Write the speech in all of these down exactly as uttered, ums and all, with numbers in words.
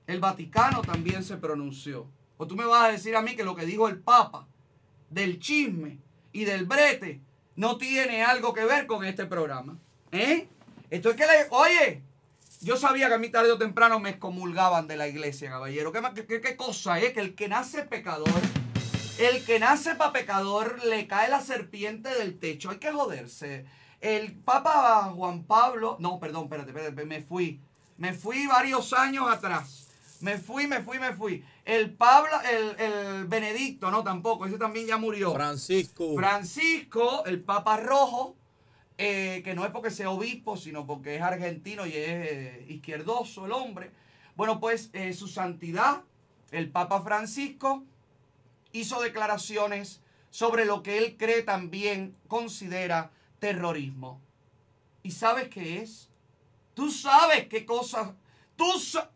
el Vaticano también se pronunció. O tú me vas a decir a mí que lo que dijo el Papa del chisme y del brete no tiene algo que ver con este programa. ¿Eh? Esto es que, le, oye, yo sabía que a mí tarde o temprano me excomulgaban de la iglesia, caballero. ¿Qué, qué, qué cosa es? Que el que nace pecador, el que nace para pecador, le cae la serpiente del techo. Hay que joderse. El Papa Juan Pablo, no, perdón, espérate, espérate, me fui. Me fui varios años atrás. Me fui, me fui, me fui. El Pablo, el, el Benedicto, no, tampoco, ese también ya murió. Francisco. Francisco, el Papa Rojo, eh, que no es porque sea obispo, sino porque es argentino y es eh, izquierdoso el hombre. Bueno, pues eh, su santidad, el Papa Francisco, hizo declaraciones sobre lo que él cree también considera terrorismo. ¿Y sabes qué es? Tú sabes qué cosas. Tú sabes.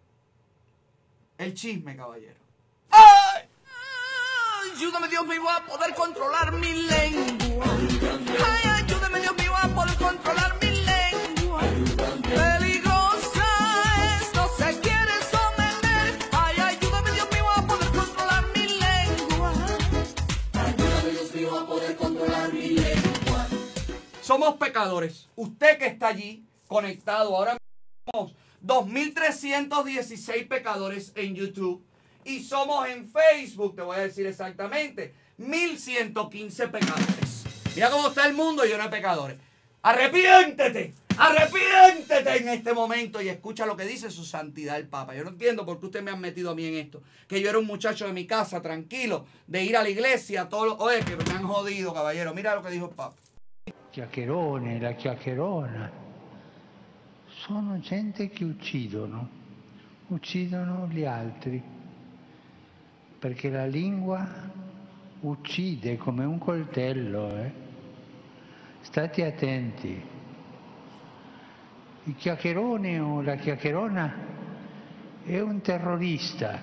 El chisme, caballero. ¡Ay! Ayúdame, Dios mío, a poder controlar mi lengua. Ay, ayúdame, Dios mío, a poder controlar mi lengua. Peligrosa es, no se quiere someter. Ay, ayúdame, Dios mío, a poder controlar mi lengua. Ayúdame, Dios mío, a poder controlar mi lengua. Somos pecadores. Usted que está allí conectado, ahora mismo dos mil trescientos dieciséis pecadores en YouTube. Y somos en Facebook, te voy a decir exactamente, mil ciento quince pecadores. Mira cómo está el mundo lleno de pecadores. Arrepiéntete, arrepiéntete en este momento y escucha lo que dice su santidad el Papa. Yo no entiendo por qué ustedes me han metido a mí en esto. Que yo era un muchacho de mi casa, tranquilo, de ir a la iglesia, todo lo... Oye, que me han jodido, caballero. Mira lo que dijo el Papa. Chiacchierone, la chiacchierona, sono gente che uccidono, uccidono gli altri, perché la lingua uccide come un coltello, eh? State attenti. Il chiacchierone o la chiacchierona è un terrorista.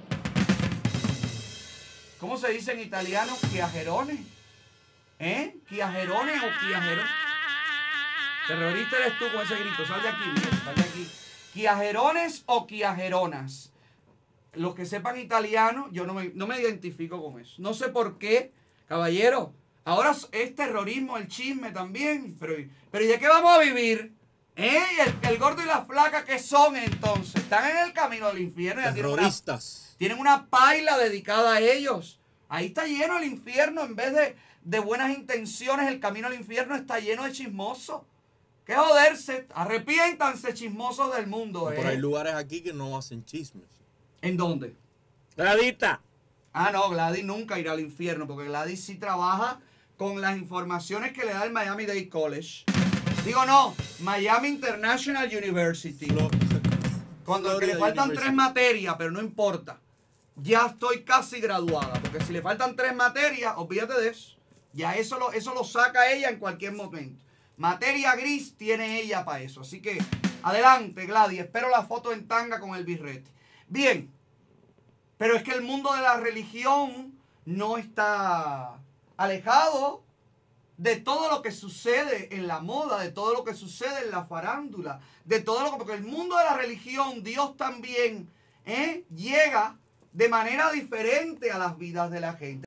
¿Cómo se dice en italiano? Chiajerone. ¿Eh? Chiajerone o chiajerone. Terrorista eres tú con ese grito. Sal de aquí, mira, sal de aquí. Chiajerones o chiajeronas. Los que sepan italiano, yo no me, no me identifico con eso. No sé por qué, caballero. Ahora es terrorismo, el chisme también. Pero, pero ¿y de qué vamos a vivir? ¿Eh? El, el gordo y la flaca, ¿qué son entonces? Están en el camino del infierno. Ya Terroristas. Tienen una, tienen una paila dedicada a ellos. Ahí está lleno el infierno. En vez de, de buenas intenciones, el camino al infierno está lleno de chismosos. ¿Qué joderse? Arrepiéntanse, chismosos del mundo. ¿Eh? Pero hay lugares aquí que no hacen chismes. ¿En dónde? Gladita. Ah, no, Gladys nunca irá al infierno, porque Gladys sí trabaja con las informaciones que le da el Miami-Dade College. Digo, no, Miami International University. Flo Cuando que le faltan University. tres materias, pero no importa. Ya estoy casi graduada, porque si le faltan tres materias, olvídate de eso. Ya eso lo, eso lo saca ella en cualquier momento. Materia gris tiene ella para eso. Así que, adelante, Gladys. Espero la foto en tanga con el birrete. Bien, pero es que el mundo de la religión no está alejado de todo lo que sucede en la moda, de todo lo que sucede en la farándula, de todo lo que... Porque el mundo de la religión, Dios también ¿eh? llega de manera diferente a las vidas de la gente.